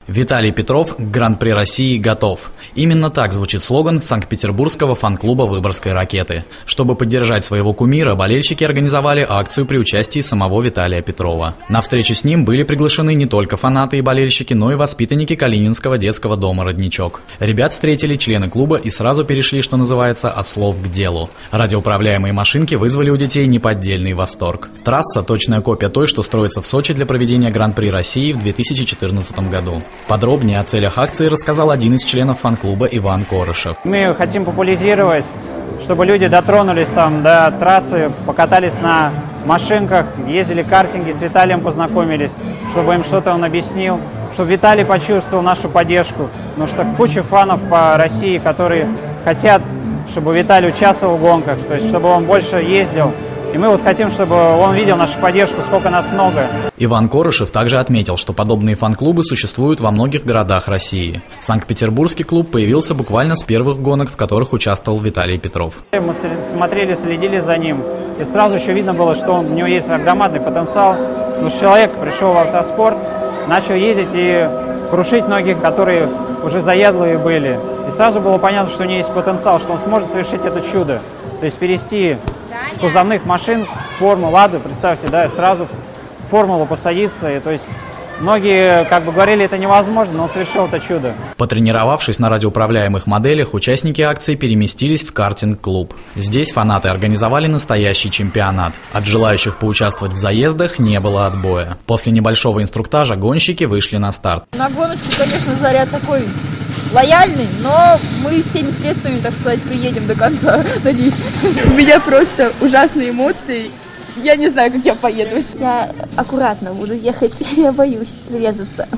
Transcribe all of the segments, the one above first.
Виталий Петров к Гран-при России готов. Именно так звучит слоган Санкт-Петербургского фан-клуба Выборгской ракеты. Чтобы поддержать своего кумира, болельщики организовали акцию при участии самого Виталия Петрова. На встречу с ним были приглашены не только фанаты и болельщики, но и воспитанники Калининского детского дома «Родничок». Ребят встретили члены клуба и сразу перешли, что называется, от слов к делу. Радиоуправляемые машинки вызвали у детей неподдельный восторг. Трасса – точная копия той, что строится в Сочи для проведения Гран-при России в 2014 году. Подробнее о целях акции рассказал один из членов фан-клуба Иван Корышев. Мы хотим популяризировать, чтобы люди дотронулись до трассы, покатались на машинках, ездили картинги, с Виталием познакомились, чтобы им что-то он объяснил, чтобы Виталий почувствовал нашу поддержку. Потому что куча фанов по России, которые хотят, чтобы Виталий участвовал в гонках, то есть чтобы он больше ездил. И мы хотим, чтобы он видел нашу поддержку, сколько нас много. Иван Корышев также отметил, что подобные фан-клубы существуют во многих городах России. Санкт-Петербургский клуб появился буквально с первых гонок, в которых участвовал Виталий Петров. Мы смотрели, следили за ним, и сразу еще видно было, что у него есть громадный потенциал. Но человек пришел в автоспорт, начал ездить и крушить многих, которые уже заядлые были. И сразу было понятно, что у него есть потенциал, что он сможет совершить это чудо. То есть перевести с кузовных машин в форму «Лады», представьте, сразу в формулу посадиться. И, то есть многие говорили, это невозможно, но он совершил это чудо. Потренировавшись на радиоуправляемых моделях, участники акции переместились в картинг-клуб. Здесь фанаты организовали настоящий чемпионат. От желающих поучаствовать в заездах не было отбоя. После небольшого инструктажа гонщики вышли на старт. На гоночку, конечно, заряд такой лояльный, но мы всеми средствами, так сказать, приедем до конца, надеюсь. У меня просто ужасные эмоции. Я не знаю, как я поеду. Я аккуратно буду ехать, я боюсь врезаться.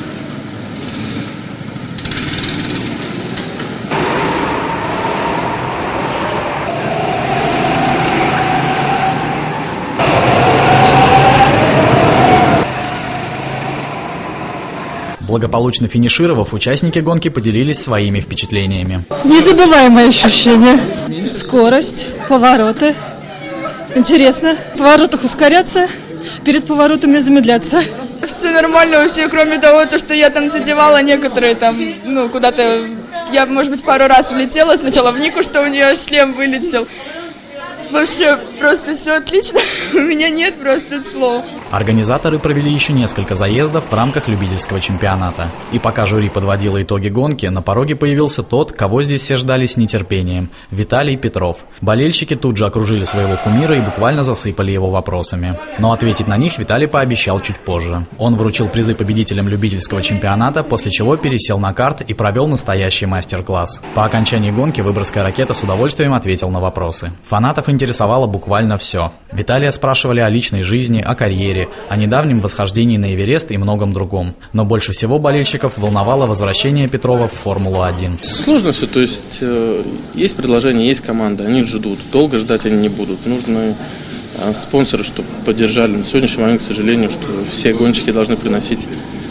Благополучно финишировав, участники гонки поделились своими впечатлениями. Незабываемое ощущение. Скорость, повороты. Интересно. В поворотах ускоряться, перед поворотами замедляться. Все нормально вообще, кроме того, что я там задевала некоторые куда-то. Я, может быть, пару раз влетела сначала в Нику, что у нее шлем вылетел. Вообще, просто все отлично. У меня нет просто слов. Организаторы провели еще несколько заездов в рамках любительского чемпионата. И пока жюри подводило итоги гонки, на пороге появился тот, кого здесь все ждали с нетерпением – Виталий Петров. Болельщики тут же окружили своего кумира и буквально засыпали его вопросами. Но ответить на них Виталий пообещал чуть позже. Он вручил призы победителям любительского чемпионата, после чего пересел на карт и провел настоящий мастер-класс. По окончании гонки Выборгская ракета с удовольствием ответил на вопросы. Фанатов интересовало буквально все. Виталия спрашивали о личной жизни, о карьере, о недавнем восхождении на Эверест и многом другом. Но больше всего болельщиков волновало возвращение Петрова в Формулу-1. Сложно все, то есть есть предложение, есть команда, они ждут. Долго ждать они не будут. Нужны спонсоры, чтобы поддержали. На сегодняшний момент, к сожалению, что все гонщики должны приносить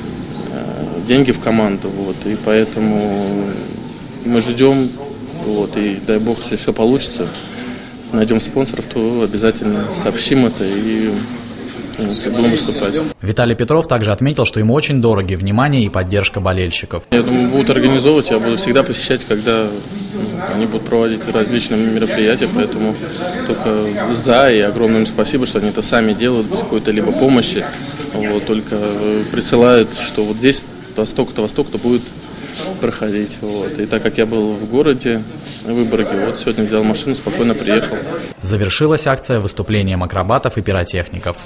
деньги в команду. И поэтому мы ждем, и дай бог, если все получится, найдем спонсоров, то обязательно сообщим это и будем выступать. Виталий Петров также отметил, что ему очень дороги внимание и поддержка болельщиков. Я думаю, будут организовывать, я буду всегда посещать, когда они будут проводить различные мероприятия, поэтому только за, и огромное им спасибо, что они это сами делают, без какой-то либо помощи, только присылают, что здесь столько-то будет проходить. И так как я был в городе, в Выборге, сегодня взял машину, спокойно приехал. Завершилась акция выступлением акробатов и пиротехников.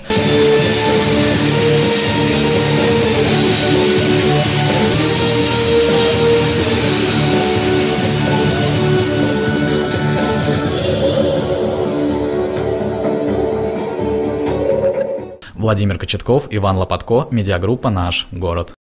Владимир Кочетков, Иван Лопатко, медиагруппа «Наш город».